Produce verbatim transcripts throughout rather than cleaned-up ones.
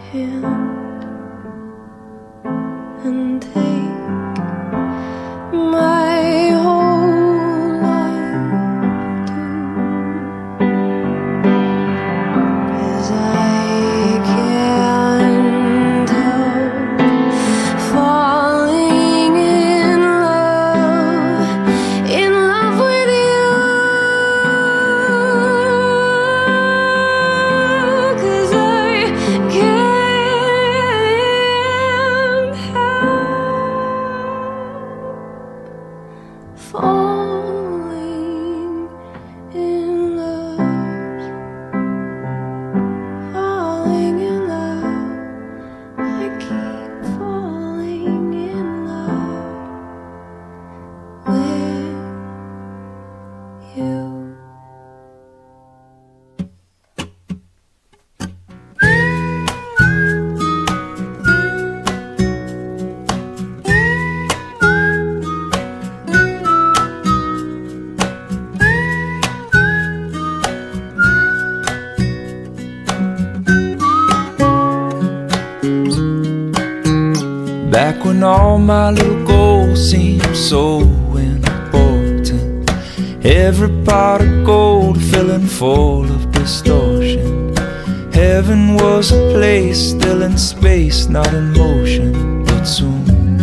hand and take my whole life too, 'cause I can't help falling in love, in love with you, 'cause I can't help falling in love, falling in love. I keep falling in love with you. Back when all my little goals seemed so important, every pot of gold filling full of distortion. Heaven was a place still in space, not in motion, but soon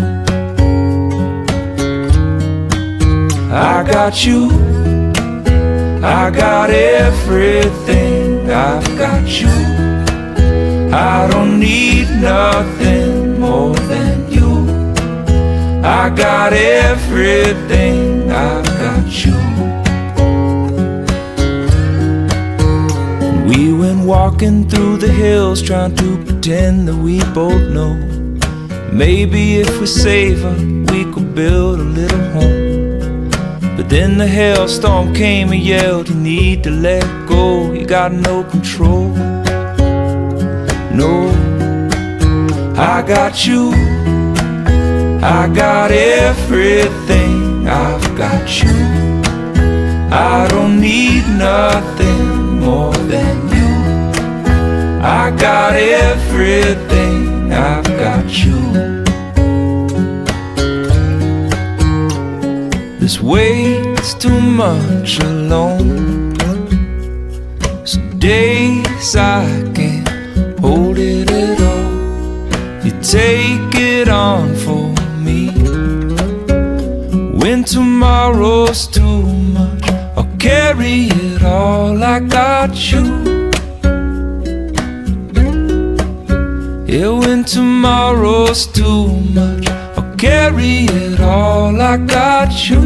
I got you, I got everything, I've got you. I don't need nothing more than you. I got everything, I've got you. We went walking through the hills, trying to pretend that we both know maybe if we save her, we could build a little home. But then the hailstorm came and yelled, you need to let go, you got no control. No, I got you, I got everything, I've got you. I don't need nothing more than you. I got everything, I've got you. This weight's too much alone. Some days I can't hold it at all. You take it on for me. When tomorrow's too much, I'll carry it all. I got you. Yeah, when tomorrow's too much, I'll carry it all. I got you.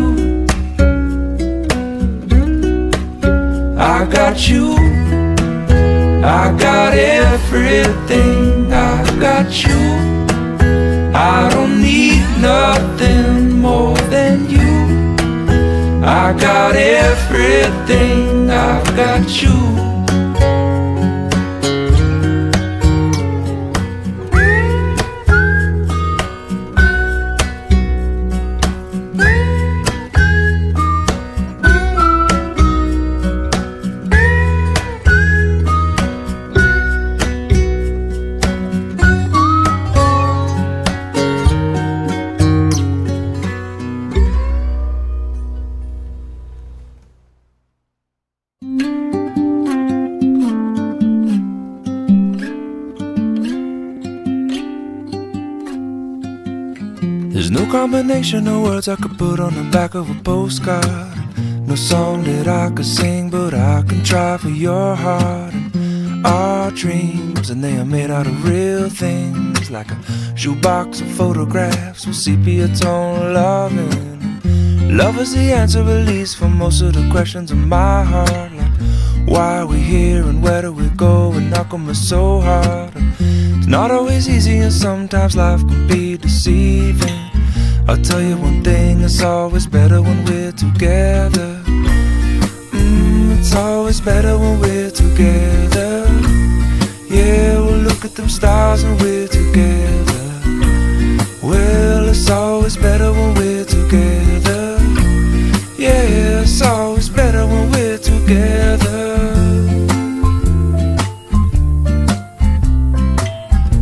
I got you. I got everything, I've got you. I don't need nothing more than you. I got everything, I've got you. There's no combination of words I could put on the back of a postcard. No song that I could sing, but I can try for your heart. And our dreams, and they are made out of real things, like a shoebox of photographs with sepia tone loving. Love is the answer, at least for most of the questions in my heart, like why are we here and where do we go, and how come it's so hard. And it's not always easy, and sometimes life can be deceiving. I'll tell you one thing, it's always better when we're together. Mm, it's always better when we're together. Yeah, we'll look at them stars and we're together. Well, it's always better when we're together. Yeah, it's always better when we're together.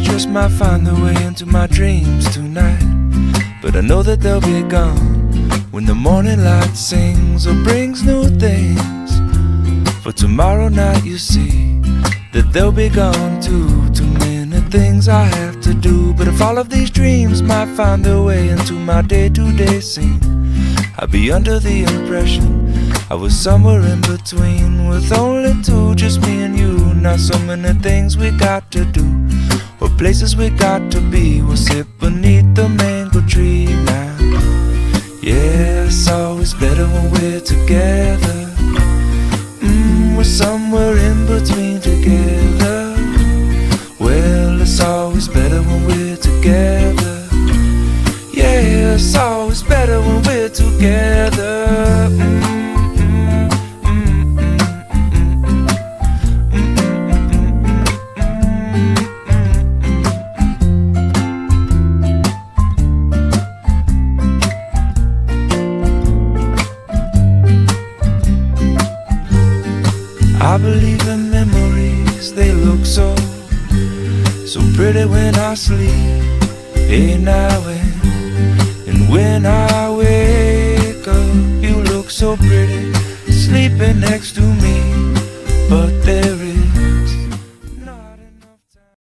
just might find their way into my dreams tonight. But I know that they'll be gone when the morning light sings or brings new things. For tomorrow night you see that they'll be gone too. Too many things I have to do. But if all of these dreams might find their way into my day-to-day scene, I'd be under the impression I was somewhere in between, with only two, just me and you. Not so many things we got to do, or places we got to be. We'll sit beneath the mango tree now. Yeah, it's always better when we're together. Mm, we're somewhere in between together. Well, it's always better when we're together. Yeah, it's always better when we're together. Mm. I believe in memories, they look so, so pretty when I sleep. Hey now and, and when I wake up, you look so pretty, sleeping next to me. But there